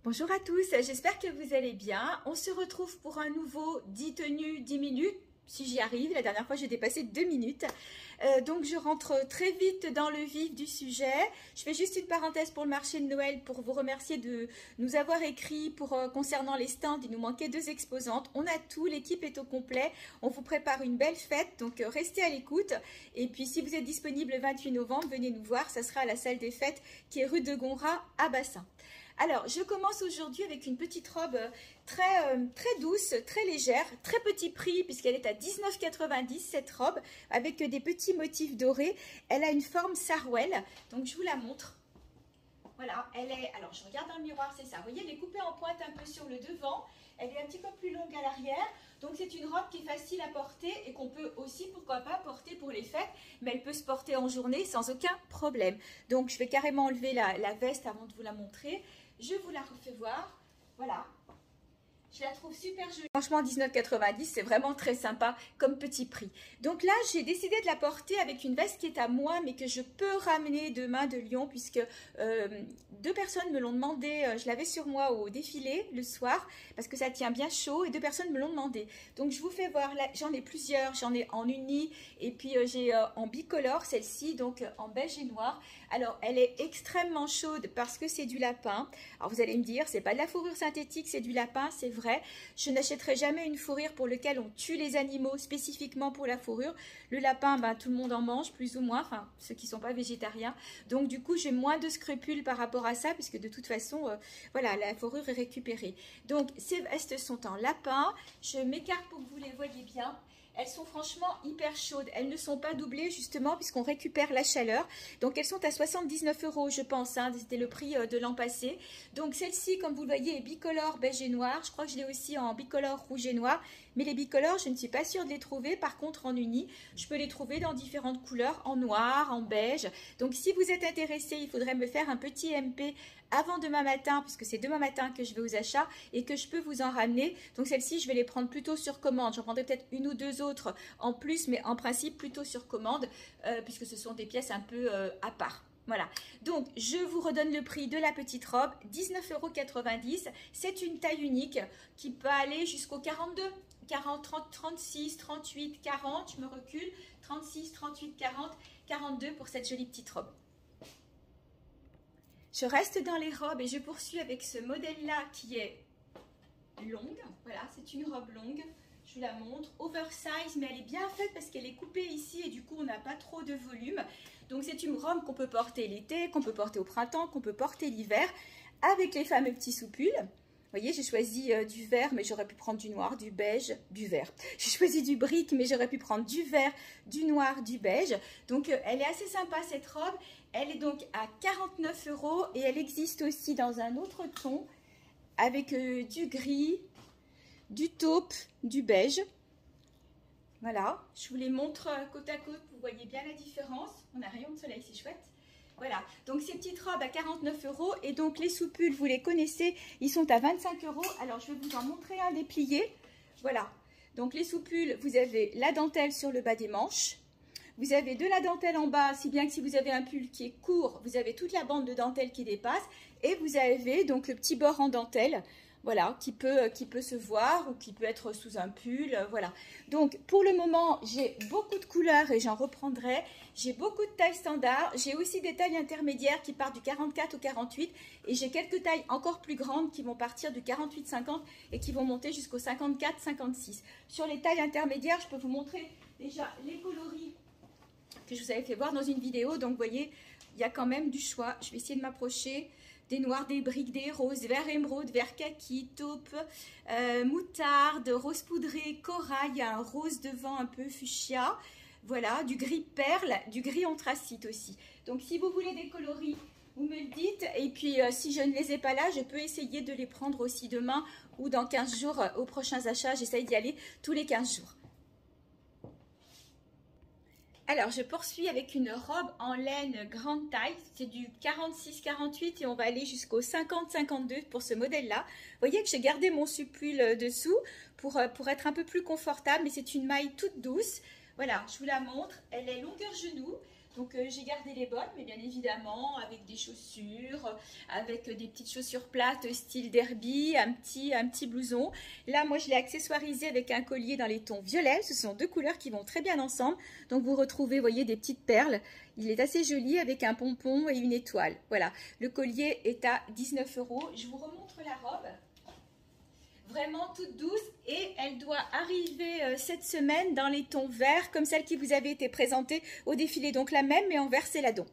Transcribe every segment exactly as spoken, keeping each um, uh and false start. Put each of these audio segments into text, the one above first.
Bonjour à tous, j'espère que vous allez bien. On se retrouve pour un nouveau dix tenues, dix minutes, si j'y arrive. La dernière fois, j'ai dépassé deux minutes. Euh, donc, je rentre très vite dans le vif du sujet. Je fais juste une parenthèse pour le marché de Noël pour vous remercier de nous avoir écrit pour euh, concernant les stands. Il nous manquait deux exposantes. On a tout, l'équipe est au complet. On vous prépare une belle fête, donc euh, restez à l'écoute. Et puis, si vous êtes disponible le vingt-huit novembre, venez nous voir. Ça sera à la salle des fêtes qui est rue de Gondrat à Bassin. Alors, je commence aujourd'hui avec une petite robe très, euh, très douce, très légère, très petit prix puisqu'elle est à dix-neuf quatre-vingt-dix cette robe avec des petits motifs dorés. Elle a une forme sarouel, donc je vous la montre. Voilà, elle est, alors je regarde dans le miroir, c'est ça. Vous voyez, elle est coupée en pointe un peu sur le devant. Elle est un petit peu plus longue à l'arrière. Donc c'est une robe qui est facile à porter et qu'on peut aussi, pourquoi pas, porter pour les fêtes. Mais elle peut se porter en journée sans aucun problème. Donc je vais carrément enlever la, la veste avant de vous la montrer. Je vous la refais voir. Voilà. Je la trouve super jolie. Franchement, dix-neuf quatre-vingt-dix, c'est vraiment très sympa comme petit prix. Donc là, j'ai décidé de la porter avec une veste qui est à moi, mais que je peux ramener demain de Lyon, puisque euh, deux personnes me l'ont demandé. Euh, je l'avais sur moi au défilé le soir, parce que ça tient bien chaud, et deux personnes me l'ont demandé. Donc je vous fais voir, j'en ai plusieurs. J'en ai en uni, et puis euh, j'ai euh, en bicolore, celle-ci, donc euh, en beige et noir. Alors, elle est extrêmement chaude parce que c'est du lapin. Alors, vous allez me dire, c'est pas de la fourrure synthétique, c'est du lapin, c'est vrai. Je n'achèterai jamais une fourrure pour laquelle on tue les animaux spécifiquement pour la fourrure. Le lapin, ben, tout le monde en mange, plus ou moins, enfin, ceux qui ne sont pas végétariens. Donc, du coup, j'ai moins de scrupules par rapport à ça, puisque de toute façon, euh, voilà, la fourrure est récupérée. Donc, ces vestes sont en lapin. Je m'écarte pour que vous les voyez bien. Elles sont franchement hyper chaudes. Elles ne sont pas doublées justement puisqu'on récupère la chaleur. Donc elles sont à soixante-dix-neuf euros je pense. Hein, c'était le prix de l'an passé. Donc celle-ci, comme vous le voyez, est bicolore beige et noir. Je crois que je l'ai aussi en bicolore rouge et noir. Mais les bicolores, je ne suis pas sûre de les trouver. Par contre, en uni, je peux les trouver dans différentes couleurs, en noir, en beige. Donc si vous êtes intéressé, il faudrait me faire un petit M P avant demain matin, puisque c'est demain matin que je vais aux achats et que je peux vous en ramener. Donc celle-ci, je vais les prendre plutôt sur commande. J'en prendrai peut-être une ou deux autres en plus, mais en principe plutôt sur commande, euh, puisque ce sont des pièces un peu euh, à part. Voilà, donc je vous redonne le prix de la petite robe, dix-neuf euros quatre-vingt-dix. C'est une taille unique qui peut aller jusqu'au quarante-deux, quarante, trente, trente-six, trente-huit, quarante, je me recule, trente-six, trente-huit, quarante, quarante-deux pour cette jolie petite robe. Je reste dans les robes et je poursuis avec ce modèle-là qui est longue. Voilà, c'est une robe longue. Je vous la montre. Oversize, mais elle est bien faite parce qu'elle est coupée ici et du coup, on n'a pas trop de volume. Donc, c'est une robe qu'on peut porter l'été, qu'on peut porter au printemps, qu'on peut porter l'hiver avec les fameux petits soupules. Vous voyez, j'ai choisi euh, du vert, mais j'aurais pu prendre du noir, du beige, du vert. J'ai choisi du brique, mais j'aurais pu prendre du vert, du noir, du beige. Donc, euh, elle est assez sympa, cette robe. Elle est donc à quarante-neuf euros et elle existe aussi dans un autre ton avec euh, du gris, du taupe, du beige. Voilà, je vous les montre euh, côte à côte, vous voyez bien la différence. On a un rayon de soleil, c'est chouette. Voilà, donc ces petites robes à quarante-neuf euros et donc les soupules, vous les connaissez, ils sont à vingt-cinq euros. Alors, je vais vous en montrer un déplié. Voilà, donc les soupules, vous avez la dentelle sur le bas des manches. Vous avez de la dentelle en bas, si bien que si vous avez un pull qui est court, vous avez toute la bande de dentelle qui dépasse. Et vous avez donc le petit bord en dentelle, voilà, qui peut, qui peut se voir ou qui peut être sous un pull, voilà. Donc, pour le moment, j'ai beaucoup de couleurs et j'en reprendrai. J'ai beaucoup de tailles standards. J'ai aussi des tailles intermédiaires qui partent du quarante-quatre au quarante-huit. Et j'ai quelques tailles encore plus grandes qui vont partir du quarante-huit cinquante et qui vont monter jusqu'au cinquante-quatre cinquante-six. Sur les tailles intermédiaires, je peux vous montrer déjà les coloris que je vous avais fait voir dans une vidéo. Donc, vous voyez, il y a quand même du choix. Je vais essayer de m'approcher. Des noirs, des briques, des roses, vert émeraude, vert kaki, taupe, euh, moutarde, rose poudré, corail, il y a un rose devant un peu fuchsia. Voilà, du gris perle, du gris anthracite aussi. Donc, si vous voulez des coloris, vous me le dites. Et puis, euh, si je ne les ai pas là, je peux essayer de les prendre aussi demain ou dans quinze jours euh, aux prochains achats. J'essaye d'y aller tous les quinze jours. Alors, je poursuis avec une robe en laine grande taille. C'est du quarante-six quarante-huit et on va aller jusqu'au cinquante cinquante-deux pour ce modèle-là. Vous voyez que j'ai gardé mon suppule dessous pour, pour être un peu plus confortable, mais c'est une maille toute douce. Voilà, je vous la montre. Elle est longueur genou. Donc euh, j'ai gardé les bottes, mais bien évidemment avec des chaussures, avec des petites chaussures plates style derby, un petit, un petit blouson. Là moi je l'ai accessoirisé avec un collier dans les tons violets. Ce sont deux couleurs qui vont très bien ensemble. Donc vous retrouvez, voyez, des petites perles. Il est assez joli avec un pompon et une étoile. Voilà, le collier est à dix-neuf euros. Je vous remontre la robe. Vraiment toute douce et elle doit arriver euh, cette semaine dans les tons verts comme celle qui vous avait été présentée au défilé. Donc la même mais en vert céladon.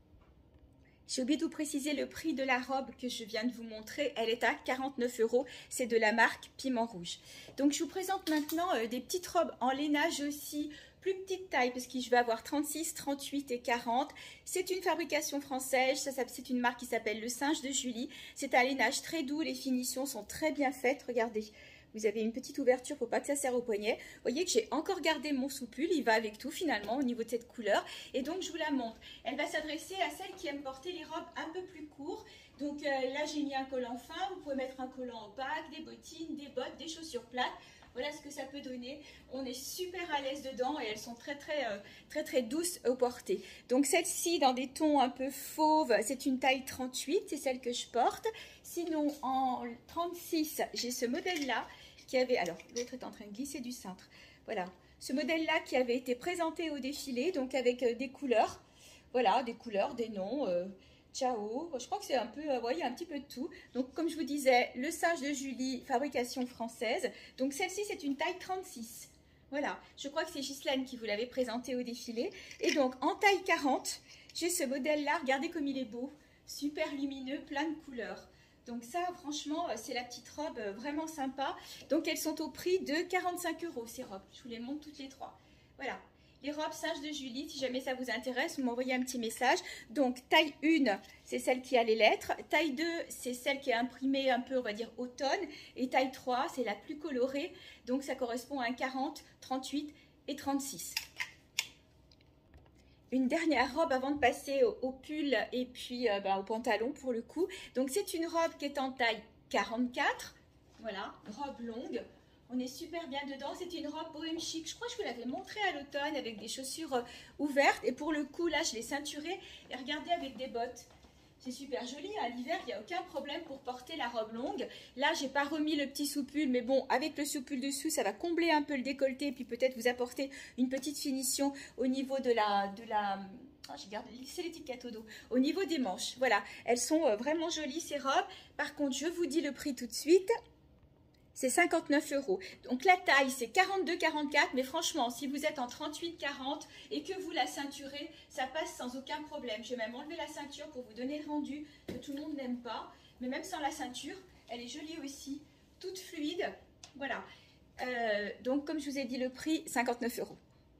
J'ai oublié de vous préciser le prix de la robe que je viens de vous montrer. Elle est à quarante-neuf euros. C'est de la marque Piment Rouge. Donc je vous présente maintenant euh, des petites robes en lainage aussi. Plus petite taille parce que je vais avoir trente-six, trente-huit et quarante. C'est une fabrication française, ça, ça, c'est une marque qui s'appelle Le Singe de Julie. C'est un lainage très doux, les finitions sont très bien faites. Regardez, vous avez une petite ouverture pour pas que ça serre au poignet. Vous voyez que j'ai encore gardé mon soupule, il va avec tout finalement au niveau de cette couleur. Et donc je vous la montre. Elle va s'adresser à celles qui aiment porter les robes un peu plus courtes. Donc euh, là j'ai mis un collant fin, vous pouvez mettre un collant opaque, des bottines, des bottes, des chaussures plates. Voilà ce que ça peut donner. On est super à l'aise dedans et elles sont très très euh, très très douces au porter. Donc celle-ci dans des tons un peu fauves, c'est une taille trente-huit, c'est celle que je porte. Sinon en trente-six, j'ai ce modèle-là qui avait, alors l'autre est en train de glisser du cintre. Voilà, ce modèle-là qui avait été présenté au défilé, donc avec euh, des couleurs. Voilà, des couleurs, des noms. Euh, Ciao, je crois que c'est un peu, euh, ouais, il y a un petit peu de tout. Donc comme je vous disais, Le Singe de Julie, fabrication française. Donc celle-ci c'est une taille trente-six. Voilà, je crois que c'est Ghislaine qui vous l'avait présenté au défilé. Et donc en taille quarante, j'ai ce modèle-là, regardez comme il est beau. Super lumineux, plein de couleurs. Donc ça franchement c'est la petite robe vraiment sympa. Donc elles sont au prix de quarante-cinq euros ces robes. Je vous les montre toutes les trois. Voilà. Les robes Singe de Julie, si jamais ça vous intéresse, vous m'envoyez un petit message. Donc, taille un, c'est celle qui a les lettres. Taille deux, c'est celle qui est imprimée un peu, on va dire, automne. Et taille trois, c'est la plus colorée. Donc, ça correspond à un quarante, trente-huit et trente-six. Une dernière robe avant de passer au, au pull et puis euh, bah, au pantalon pour le coup. Donc, c'est une robe qui est en taille quarante-quatre. Voilà, robe longue. On est super bien dedans. C'est une robe bohème chic. Je crois que je vous l'avais montré à l'automne avec des chaussures ouvertes. Et pour le coup, là, je l'ai ceinturée. Et regardez avec des bottes. C'est super joli. À l'hiver, il n'y a aucun problème pour porter la robe longue. Là, j'ai pas remis le petit soupule. Mais bon, avec le soupule dessous, ça va combler un peu le décolleté. Et puis peut-être vous apporter une petite finition au niveau de la... De la oh, j'ai gardé, c'est l'étiquette au dos. Au niveau des manches. Voilà.Elles sont vraiment jolies, ces robes. Par contre, je vous dis le prix tout de suite. C'est cinquante-neuf euros. Donc la taille, c'est quarante-deux quarante-quatre. Mais franchement, si vous êtes en trente-huit quarante et que vous la ceinturez, ça passe sans aucun problème. Je vais même enlever la ceinture pour vous donner le rendu que tout le monde n'aime pas. Mais même sans la ceinture, elle est jolie aussi. Toute fluide. Voilà. Euh, donc, comme je vous ai dit, le prix, cinquante-neuf euros.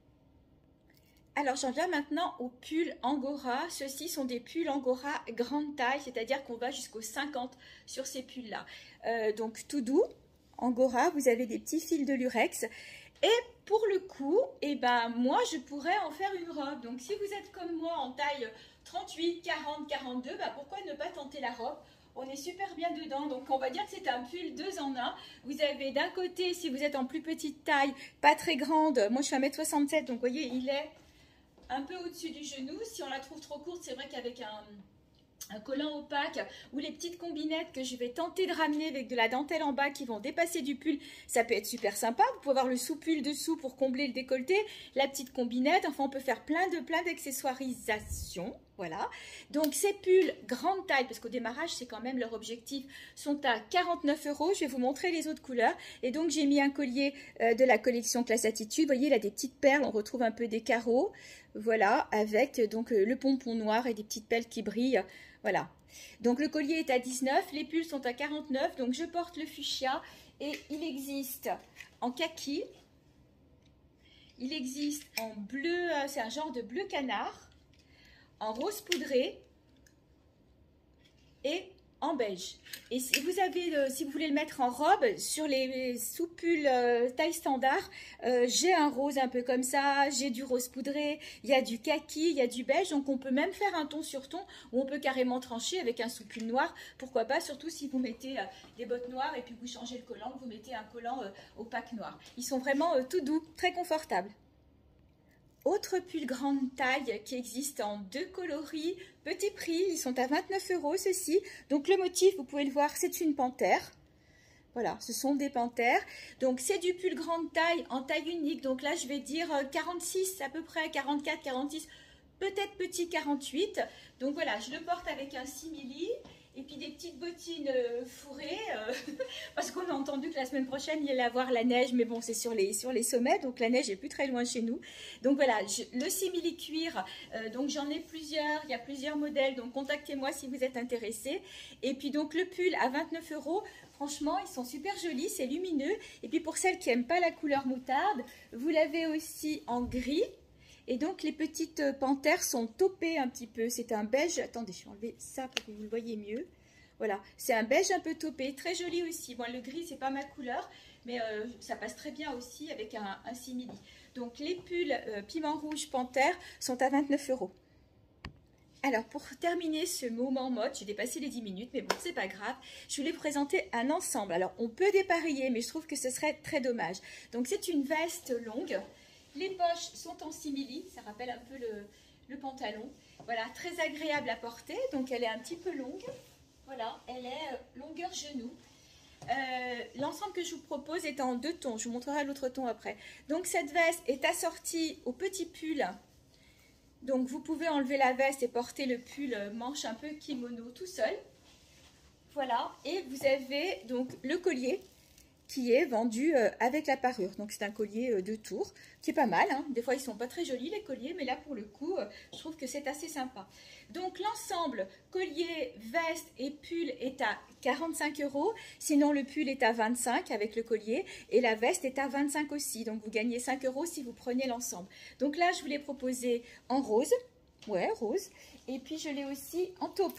Alors, j'en viens maintenant aux pulls Angora. Ceux-ci sont des pulls Angora grande taille, c'est-à-dire qu'on va jusqu'au cinquante sur ces pulls-là. Euh, donc, tout doux. Angora, vous avez des petits fils de lurex. Et pour le coup, eh ben, moi, je pourrais en faire une robe. Donc, si vous êtes comme moi en taille trente-huit, quarante, quarante-deux, ben, pourquoi ne pas tenter la robe? On est super bien dedans. Donc, on va dire que c'est un pull deux en un. Vous avez d'un côté, si vous êtes en plus petite taille, pas très grande. Moi, je fais un mètre soixante-sept. Donc, vous voyez, il est un peu au-dessus du genou. Si on la trouve trop courte, c'est vrai qu'avec un... un collant opaque ou les petites combinettes que je vais tenter de ramener avec de la dentelle en bas qui vont dépasser du pull, ça peut être super sympa. Vous pouvez avoir le sous-pull dessous pour combler le décolleté, la petite combinette, enfin on peut faire plein de plein d'accessoirisations. Voilà, donc ces pulls grande taille, parce qu'au démarrage c'est quand même leur objectif, sont à quarante-neuf euros. Je vais vous montrer les autres couleurs. Et donc j'ai mis un collier euh, de la collection Classe Attitude. Vous voyez, il a des petites perles, on retrouve un peu des carreaux. Voilà, avec donc euh, le pompon noir et des petites perles qui brillent. Voilà, donc le collier est à dix-neuf, les pulls sont à quarante-neuf. Donc je porte le fuchsia et il existe en kaki. Il existe en bleu, euh, c'est un genre de bleu canard, en rose poudré et en beige. Et si vous avez, euh, si vous voulez le mettre en robe, sur les sous-pulls euh, taille standard, euh, j'ai un rose un peu comme ça, j'ai du rose poudré, il y a du kaki, il y a du beige, donc on peut même faire un ton sur ton, où on peut carrément trancher avec un sous-pull noir, pourquoi pas, surtout si vous mettez euh, des bottes noires et puis vous changez le collant, vous mettez un collant euh, opaque noir. Ils sont vraiment euh, tout doux, très confortables. autre pull grande taille qui existe en deux coloris, petit prix, ils sont à vingt-neuf euros ceux-ci. Donc le motif, vous pouvez le voir, c'est une panthère. Voilà, ce sont des panthères. Donc c'est du pull grande taille en taille unique. Donc là, je vais dire quarante-six à peu près, quarante-quatre, quarante-six, peut-être petit quarante-huit. Donc voilà, je le porte avec un simili. Et puis des petites bottines euh, fourrées, euh, parce qu'on a entendu que la semaine prochaine, il allait avoir la neige, mais bon, c'est sur les, sur les sommets, donc la neige est plus très loin chez nous. Donc voilà, je, le simili cuir, euh, donc j'en ai plusieurs, il y a plusieurs modèles, donc contactez-moi si vous êtes intéressés. Et puis donc le pull à vingt-neuf euros, franchement, ils sont super jolis, c'est lumineux. Et puis pour celles qui n'aiment pas la couleur moutarde, vous l'avez aussi en gris. Et donc les petites panthères sont taupées un petit peu. C'est un beige. Attendez, je vais enlever ça pour que vous le voyez mieux. Voilà, c'est un beige un peu taupé, très joli aussi. Bon, le gris, c'est pas ma couleur, mais euh, ça passe très bien aussi avec un, un simili. Donc les pulls euh, piment rouge panthère sont à vingt-neuf euros. Alors pour terminer ce moment mode, j'ai dépassé les dix minutes, mais bon, c'est pas grave. Je voulais présenter un ensemble. Alors on peut dépareiller, mais je trouve que ce serait très dommage. Donc c'est une veste longue. Les poches sont en simili, ça rappelle un peu le, le pantalon. Voilà, très agréable à porter, donc elle est un petit peu longue. Voilà, elle est euh, longueur genou. Euh, L'ensemble que je vous propose est en deux tons, je vous montrerai l'autre ton après. Donc cette veste est assortie au petit pull. Donc vous pouvez enlever la veste et porter le pull manche un peu kimono tout seul. Voilà, et vous avez donc le collier qui est vendu euh, avec la parure. Donc c'est un collier euh, de tours qui est pas mal, hein. Des fois ils sont pas très jolis les colliers, mais là pour le coup euh, je trouve que c'est assez sympa. Donc l'ensemble collier, veste et pull est à quarante-cinq euros, sinon le pull est à vingt-cinq avec le collier et la veste est à vingt-cinq aussi, donc vous gagnez cinq euros si vous prenez l'ensemble. Donc là je vous l'ai proposé en rose, ouais rose, et puis je l'ai aussi en taupe,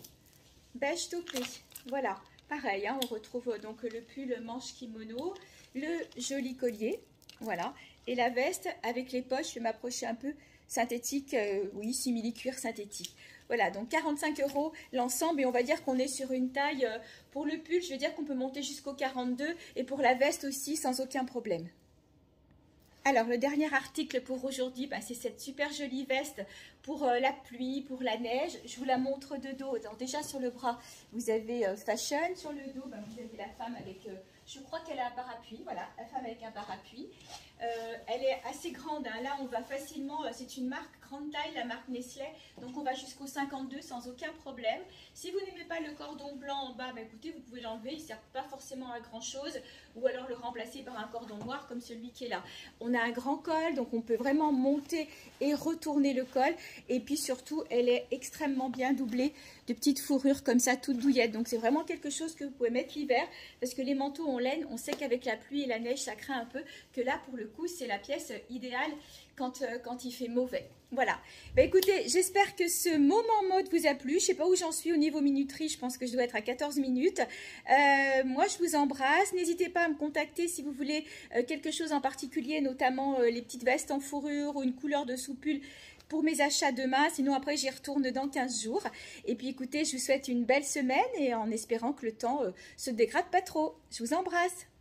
beige taupé, voilà. Pareil, hein, on retrouve donc le pull manche kimono, le joli collier, voilà, et la veste avec les poches, je vais m'approcher un peu, synthétique, euh, oui, simili cuir synthétique. Voilà, donc quarante-cinq euros l'ensemble, et on va dire qu'on est sur une taille, euh, pour le pull, je veux dire qu'on peut monter jusqu'au quarante-deux, et pour la veste aussi, sans aucun problème. Alors, le dernier article pour aujourd'hui, bah, c'est cette super jolie veste pour euh, la pluie, pour la neige. Je vous la montre de dos. Donc, déjà, sur le bras, vous avez euh, fashion. Sur le dos, bah, vous avez la femme avec, euh, je crois qu'elle a un parapluie. Voilà, la femme avec un parapluie. Euh, elle est assez grande. Hein. Là, on va facilement, euh, c'est une marque grande taille, la marque Nestlé. Donc, on va jusqu'au cinquante-deux sans aucun problème. Si vous n'aimez pas le cordon blanc en bas, bah, écoutez, vous pouvez l'enlever. Il ne sert pas forcément à grand chose. Ou alors le remplacer par un cordon noir comme celui qui est là. On a un grand col, donc on peut vraiment monter et retourner le col. Et puis surtout, elle est extrêmement bien doublée de petites fourrures comme ça, toutes douillettes. Donc c'est vraiment quelque chose que vous pouvez mettre l'hiver, parce que les manteaux en laine, on sait qu'avec la pluie et la neige, ça craint un peu, que là, pour le coup, c'est la pièce idéale quand, euh, quand il fait mauvais. Voilà. Bah, écoutez, j'espère que ce moment mode vous a plu. Je ne sais pas où j'en suis au niveau minuterie. Je pense que je dois être à quatorze minutes. Euh, moi, je vous embrasse. N'hésitez pas à me contacter si vous voulez euh, quelque chose en particulier, notamment euh, les petites vestes en fourrure ou une couleur de sous-pull pour mes achats demain. Sinon, après, j'y retourne dans quinze jours. Et puis, écoutez, je vous souhaite une belle semaine et en espérant que le temps euh, se dégrade pas trop. Je vous embrasse.